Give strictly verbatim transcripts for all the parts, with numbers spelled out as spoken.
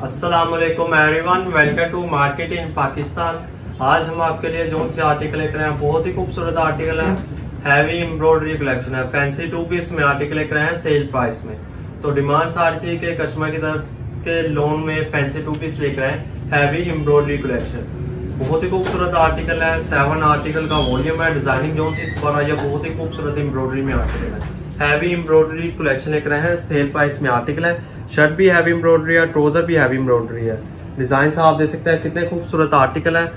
अस्सलामुअलैकुम everyone, welcome to market in Pakistan. आज हम आपके लिए जो से आर्टिकल लेकर आए हैं, बहुत ही खूबसूरत आर्टिकल है। हैवी एम्ब्रॉयडरी कलेक्शन है, फैंसी टू पीस में आर्टिकल लेकर आए हैं सेल प्राइस में। तो डिमांड आ रही थी कि कस्टमर की तरफ के लोन में फैंसी टू पीस लेकर आए हैवी एम्ब्रॉयडरी कलेक्शन। बहुत ही खूबसूरत आर्टिकल है, सेवन आर्टिकल का वॉल्यूम है। डिजाइनिंग जो इस पर आई है, बहुत ही खूबसूरत एम्ब्रॉयडरी में आर्टिकल है। हैवी एम्ब्रॉयडरी कलेक्शन लेकर आए हैं, सेल प्राइस में आर्टिकल है। शर्ट भी हैवी एम्ब्रॉयडरी है, ट्राउजर भी हैवी एम्ब्रॉयडरी है। डिजाइन आप देख सकते हैं कितने खूबसूरत आर्टिकल है।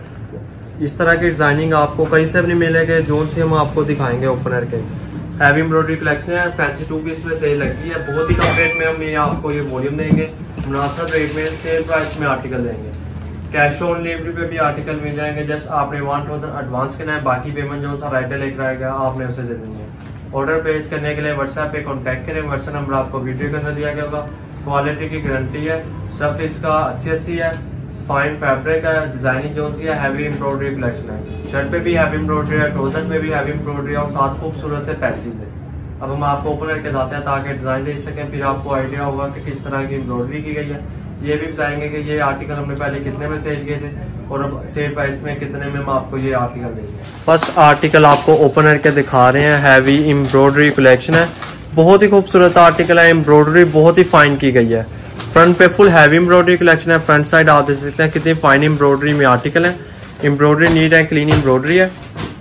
इस तरह की डिजाइनिंग आपको कहीं से भी नहीं मिलेगी, जोन से हम आपको दिखाएंगे ओपनर के। हैवी एम्ब्रॉयडरी कलेक्शन है, फैंसी टू पीस में सेल लगी है। बहुत ही कम रेट में हम ये आपको ये वॉल्यूम देंगे, मुनासिब रेट में सेल प्राइस में आर्टिकल देंगे। कैश ऑन डिलीवरी पे भी आर्टिकल मिल जाएंगे। जस्ट आपने वन थाउजेंड एडवांस करना है, बाकी पेमेंट जो सा राइटर लेकर आएगा आपने उसे दे देनी है। ऑर्डर प्लेस करने के लिए व्हाट्सएप पे कांटेक्ट करें। व्हाट्सएप नंबर आपको वीडियो के अंदर दिया गया होगा। क्वालिटी की गारंटी है। स्टफ इसका अस्सी अस्सी है। फाइन फैब्रिक है। डिजाइनिंग जो सी है हैवी एम्ब्रॉयडरी कलेक्शन है। शर्ट पे भी हैवी एम्ब्रॉयडरी है, ट्राउजर पे भी हैवी एम्ब्रॉयडरी है और साथ खूबसूरत से पैचेस है। अब हम आपको ओपन करके बताते हैं ताकि डिजाइन देख सकें, फिर आपको आइडिया होगा कि किस तरह की एम्ब्रॉयडरी की गई है। ये भी बताएंगे कि ये आर्टिकल हमने पहले कितने में सेल किए थे और अब सेल प्राइस में कितने में हम आपको ये आर्टिकल देंगे। फर्स्ट आर्टिकल आपको ओपन करके दिखा रहे हैं, हैवी एम्ब्रॉयडरी कलेक्शन है। बहुत ही खूबसूरत आर्टिकल है। एम्ब्रॉयडरी बहुत ही फाइन की गई है। फ्रंट पे फुल हैवी एम्ब्रॉयडरी कलेक्शन है। फ्रंट साइड आप देख सकते हैं कितनी फाइन एम्ब्रॉयडरी में आर्टिकल है। Embroidery neat and clean embroidery है।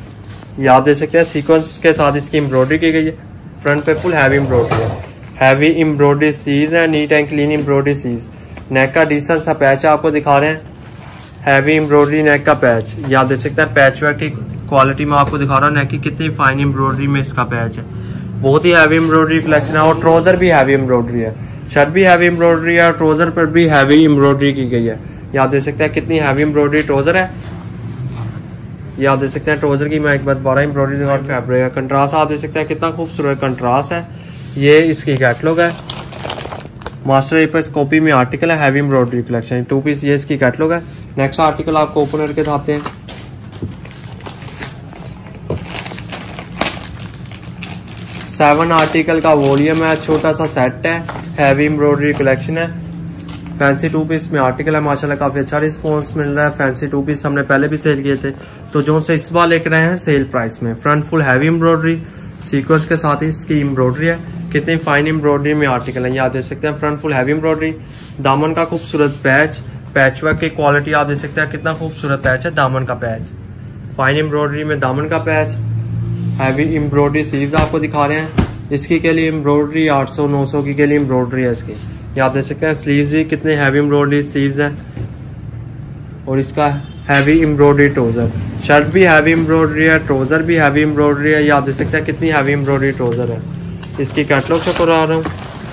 ये आप देख सकते हैं सीक्वेंस के साथ इसकी एम्ब्रॉयडरी की गई है। फ्रंट पे फुल हैवी एम्ब्रॉयडरी है। हैवी एम्ब्रॉयडरी सीज है, नीट एंड क्लीन एम्ब्रॉयडरी सीज। नेक का डिसेंट सा पैच आपको दिखा रहे हैं। हैवी एम्ब्रॉयडरी नेक का पैच, ये आप देख सकते हैं पैच वर्क की क्वालिटी में आपको दिखा रहा हूँ। नेक की कितनी फाइन एम्ब्रॉयडरी में इसका पैच है। बहुत ही हैवी एम्ब्रॉयडरी कलेक्शन है और ट्राउजर भी हैवी एम्ब्रॉयडरी है। शर्ट भी हैवी एम्ब्रॉयडरी है और ट्राउजर पर भी हैवी एम्ब्रॉयडरी की गई है। ये आप देख सकते हैं कितनी हैवी एम्ब्रॉयडरी ट्राउजर है। ये आप देख सकते हैं ट्राउजर की मैं एक बार बारह एम्ब्रॉयडरी और फैब्रिक है। कंट्रास्ट आप देख सकते हैं कितना खूबसूरत कंट्रास्ट है। ये इसकी कैटलॉग है। मास्टर एपस कॉपी में आर्टिकल है, heavy embroidery collection two piece. ये इसकी कैटलॉग है। नेक्स्ट आर्टिकल आपको ओपन करके दिखाते हैं। सेवन आर्टिकल का वॉल्यूम है, छोटा सा सेट है, हैवी एम्ब्रॉयडरी कलेक्शन है। फैंसी टू पीस में आर्टिकल है। माशाल्लाह काफी अच्छा रिस्पॉन्स मिल रहा है। फैंसी टू पीस हमने पहले भी सेल किए थे, तो जो से इस बार लेकर आए हैं सेल प्राइस में। Front full heavy embroidery sequence के साथ ही इसकी एम्ब्रॉयडरी है। कितनी फाइन एम्ब्रॉयडरी में आर्टिकल है, ये आप देख सकते हैं। फ्रंट फुल हैवी एम्ब्रॉयडरी, दामन का खूबसूरत पैच, पैच वर्क की क्वालिटी आप देख सकते हैं कितना खूबसूरत पैच है। दामन का पैच, फाइन एम्ब्रॉयडरी में दामन का पैच, हैवी एम्ब्रॉयडरी स्लीव्स आपको दिखा रहे हैं। इसकी के लिए एम्ब्रॉयडरी आठ सौ नौ सौ की के लिए एम्ब्रॉयडरी है इसकी। ये आप देख सकते हैं स्लीव्स भी कितने हैवी एम्ब्रॉयडरी स्लीव्स हैं और इसका हैवी एम्ब्रॉयडरी ट्राउजर। शर्ट भी हैवी एम्ब्रॉयडरी है, ट्राउजर भी हैवी एम्ब्रॉयडरी है। ये आप देख सकते हैं कितनी हैवी एम्ब्रॉयडरी ट्राउजर है। इसकी कैटलॉग से करा रहा हूँ।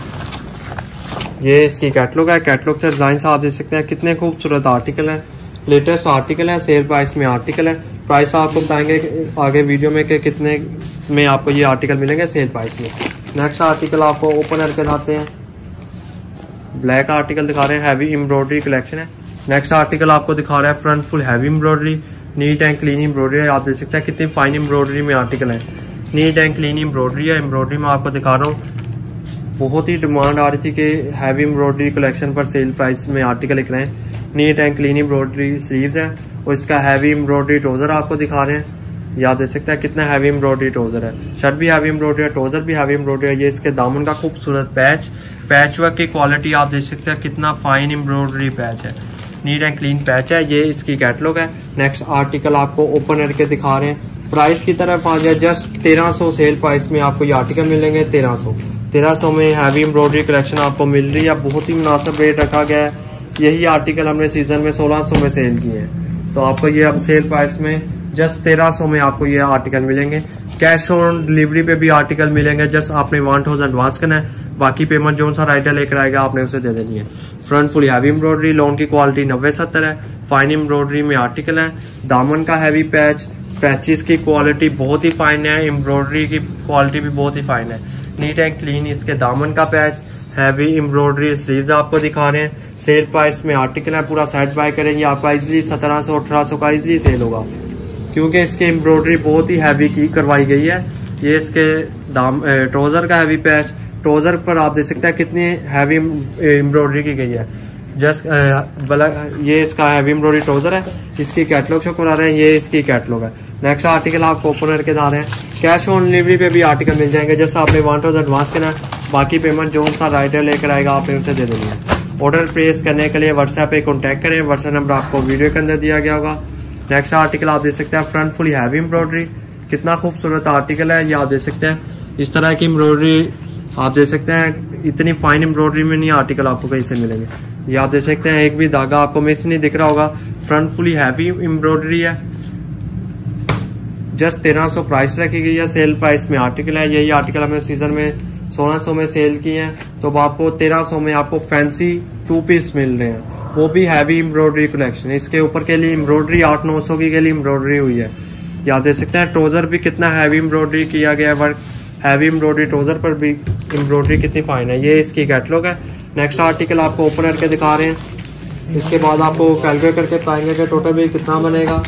ये इसकी कैटलॉग है। कैटलॉग से डिजाइन आप देख सकते हैं कितने खूबसूरत आर्टिकल है। लेटेस्ट आर्टिकल है, सेल प्राइस में आर्टिकल है। प्राइस आपको बताएंगे आगे वीडियो में कि कितने में आपको ये आर्टिकल मिलेंगे सेल प्राइस में। नेक्स्ट आर्टिकल आपको ओपन करके दिखाते हैं। ब्लैक आर्टिकल दिखा रहे हैं, हैवी एम्ब्रॉयडरी कलेक्शन है। नेक्स्ट आर्टिकल आपको दिखा रहा है front full heavy embroidery, neat and clean embroidery है। आप देख सकते हैं कितनी फाइन एम्ब्रॉयडरी में आर्टिकल है। नीट एंड क्लीन एम्ब्रॉयडरी है। एम्ब्रॉयडरी में आपको दिखा रहा हूँ। बहुत ही डिमांड आ रही थी कि हैवी एम्ब्रॉयडरी कलेक्शन पर सेल प्राइस में आर्टिकल लिख रहे हैं। Neat and clean embroidery sleeves है और इसका हैवी एम्ब्रॉयडरी ट्राउजर आपको दिखा रहे हैं। ये आप देख सकते हैं कितना हैवी एम्ब्रॉयडरी ट्राउजर है। शर्ट भी हैवी एम्ब्रॉयडरी है, ट्राउजर भी हैवी एम्ब्रॉयडरी है। ये इसके दामन का खूबसूरत पैच, पैच वर्क की क्वालिटी आप देख सकते हैं कितना फाइन एम्ब्रॉयडरी पैच है। नीट एंड क्लीन पैच है। ये इसकी कैटलॉग है। नेक्स्ट आर्टिकल आपको ओपन करके दिखा रहे हैं। प्राइस की तरफ आ जाए, जस्ट तेरह सौ सेल प्राइस में आपको ये आर्टिकल मिलेंगे। तेरह सौ तेरह सौ में हैवी एम्ब्रॉयडरी कलेक्शन आपको मिल रही है। बहुत ही मुनासिब रेट रखा गया है। यही आर्टिकल हमने सीजन में सोलह सौ में सेल किए हैं, तो आपको ये अब सेल प्राइस में जस्ट तेरह सौ में आपको ये आर्टिकल मिलेंगे। कैश ऑन डिलीवरी पे भी आर्टिकल मिलेंगे। जस्ट आपने वन थाउजेंड एडवांस करना है, बाकी पेमेंट जो सा राइटर लेकर आएगा आपने उसे दे देनी है। Front full heavy embroidery, lawn की क्वालिटी नब्बे सत्तर है। फाइन एम्ब्रॉयडरी में आर्टिकल है। दामन का हैवी पैच, पैचेस की क्वालिटी बहुत ही फाइन है। एम्ब्रॉयडरी की क्वालिटी भी बहुत ही फाइन है। नीट एंड क्लीन इसके दामन का पैच, हैवी एम्ब्रॉयडरी स्लीव्स आपको दिखा रहे हैं। सेल प्राइस में आर्टिकल है। पूरा सेट बाय करेंगे आपका इजिली सत्रह सौ अठारह सौ का इजिली सेल होगा, क्योंकि इसकी एम्ब्रॉयडरी बहुत ही हैवी की करवाई गई है। ये इसके दाम ट्राउजर का हैवी पैच, ट्राउजर पर आप देख सकते हैं कितनी हैवी एम्ब्रॉयडरी की गई है। जस्ट ये इसका हैवी एम्ब्रॉयडरी ट्राउजर है, इसकी कैटलॉग शो करा रहे हैं, ये इसकी कैटलॉग है। नेक्स्ट आर्टिकल आपको ओपन करके दा रहे हैं। कैश ऑन डिलीवरी पे भी आर्टिकल मिल जाएंगे, जैसे आपने वन थाउजेंड एडवांस करना है, बाकी पेमेंट जो सा राइडर लेकर आएगा आपने उसे दे देनी है। ऑर्डर प्लेस करने के लिए व्हाट्सएप पे कॉन्टैक्ट करें, व्हाट्सएप नंबर आपको वीडियो के अंदर दिया गया होगा। नेक्स्ट आर्टिकल आप देख सकते हैं फ्रंट फुली हैवी एम्ब्रॉयडरी, कितना खूबसूरत आर्टिकल है ये आप देख सकते हैं। इस तरह की एम्ब्रॉयडरी आप देख सकते हैं, इतनी फाइन एम्ब्रॉयडरी में नहीं आर्टिकल आपको कहीं से मिलेंगे। ये आप देख सकते हैं, एक भी धागा आपको मिस नहीं दिख रहा होगा। फ्रंट फुली हैवी एम्ब्रॉयडरी है, जस्ट तेरह सौ प्राइस रखी गई है, सेल प्राइस में आर्टिकल है। यही आर्टिकल हमने सीजन में सोलह सौ में सेल किए हैं, तो आपको तेरह सौ में आपको फैंसी टू पीस मिल रहे हैं, वो भी हैवी एम्ब्रॉयडरी कलेक्शन। इसके ऊपर के लिए एम्ब्रॉयडरी आठ नौ सौ की के लिए एम्ब्रॉयडरी हुई है। ये आप देख सकते हैं, ट्राउजर भी कितना हैवी एम्ब्रॉयडरी किया गया है, वर्क हैवी एम्ब्रॉयडरी ट्राउजर पर भी एम्ब्रॉयडरी कितनी फाइन है। ये इसकी कैटलॉग है। नेक्स्ट आर्टिकल आपको ओपन करके दिखा रहे हैं। इसके बाद आपको कैलकुलेट करके बताएंगे कि टोटल बिल कितना बनेगा।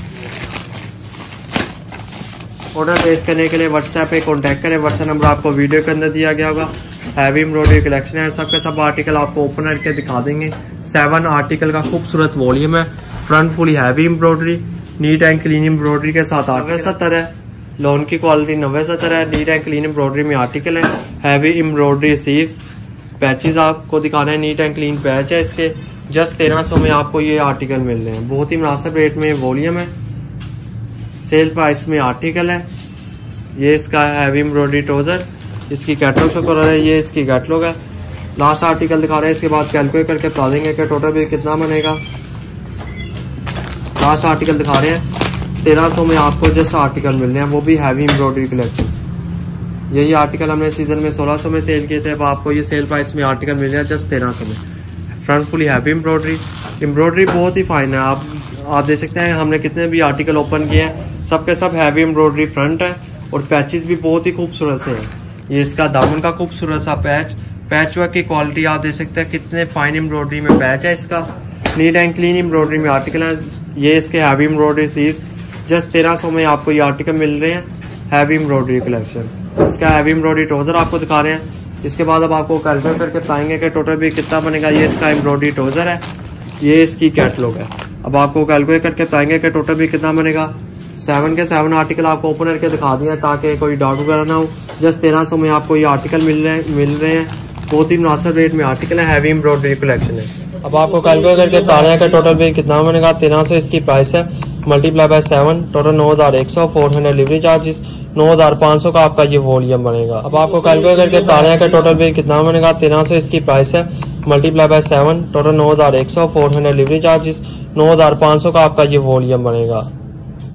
ऑर्डर प्लेस करने के लिए व्हाट्सएप पे कांटेक्ट करें, व्हाट्सएप नंबर आपको वीडियो के अंदर दिया गया होगा। हैवी एम्ब्रॉयडरी कलेक्शन है, सब के सब आर्टिकल आपको ओपन करके दिखा देंगे। सेवन आर्टिकल का खूबसूरत वॉल्यूम है, front fully heavy embroidery, neat and clean embroidery के साथ नब्बे सत्तर है, लोन की क्वालिटी नब्बे सत्तर है, नीट एंड क्लीन एम्ब्रॉयडरी में आर्टिकल है। हैवी एम्ब्रॉयडरी सीव्स पैचेज आपको दिखा रहे हैं, नीट एंड क्लीन पैच है इसके। जस्ट तेरह सौ में आपको ये आर्टिकल मिल रहे हैं, बहुत ही मुनासिब रेट में वॉल्यूम है, सेल प्राइस में आर्टिकल है। ये इसका हैवी एम्ब्रॉयडरी ट्राउजर, इसकी कैटलॉग शो कर रहा है, ये इसकी कैटलॉग है। लास्ट आर्टिकल दिखा रहे हैं, इसके बाद कैलकुलेट करके बता देंगे कि टोटल बिल कितना बनेगा। लास्ट आर्टिकल दिखा रहे हैं, तेरह सौ में आपको जस्ट आर्टिकल मिल रहे हैं, वो भी हैवी एम्ब्रॉयडरी कलेक्शन। यही आर्टिकल हमने सीजन में सोलह सौ में सेल किए थे, अब आपको ये सेल प्राइस में आर्टिकल मिल रहा है जस्ट तेरह सौ में। Front fully heavy embroidery, embroidery बहुत ही फाइन है। आप आप देख सकते हैं, हमने कितने भी आर्टिकल ओपन किए हैं, सब के सब हैवी एम्ब्रॉयडरी फ्रंट है और पैचेस भी बहुत ही खूबसूरत से है। ये इसका दामन का खूबसूरत सा पैच, पैच वर्क की क्वालिटी आप देख सकते हैं, कितने फाइन एम्ब्रॉयडरी में पैच है इसका। नीट एंड क्लीन एम्ब्रॉयडरी में आर्टिकल है। ये इसके हैवी एम्ब्रॉयडरी सीव्स, जस्ट तेरह सौ में आपको ये आर्टिकल मिल रहे हैं, हैवी एम्ब्रॉयडरी कलेक्शन। इसका हैवी एम्ब्रॉयडरी ट्राउजर आपको दिखा रहे हैं। इसके बाद अब आपको कैलकुलेट करके बताएंगे कि टोटल भी कितना बनेगा। ये इसका एम्ब्रॉयडरी ट्राउजर है, ये इसकी कैटलॉग है। अब आपको कैलकुलेट करके बताएंगे कि टोटल भी कितना बनेगा। सेवन के सेवन आर्टिकल आपको ओपन करके दिखा दिया ताकि कोई डाउट वगैरह ना हो। जस्ट तेरह सौ में आपको ये आर्टिकल मिल रहे हैं मिल रहे हैं बहुत ही मुनासिब रेट में आर्टिकल है, हैवी एम्ब्रॉयडरी कलेक्शन है। अब आपको कैलकुलेट करके बता रहे हैं कि टोटल बिल कितना बनेगा। तेरह सौ इसकी प्राइस है, मल्टीप्लाई बाय सेवन, टोटल नौ हजार एक सौ, फोर हंड्रेड डिलीवरी चार्जेस, नौ हजार पाँच सौ का आपका ये वॉल्यूम बनेगा। अब आपको कैलकुलेट करके बता रहे हैं कि टोटल बिल कितना बनेगा। तेरह सौ इसकी प्राइस है, मल्टीप्लाई बाय सेवन, टोटल नौ हजार एक सौ, फोर हंड्रेड डिलीवरी चार्जेस, नौ हजार पाँच सौ का आपका ये वॉल्यूम बनेगा।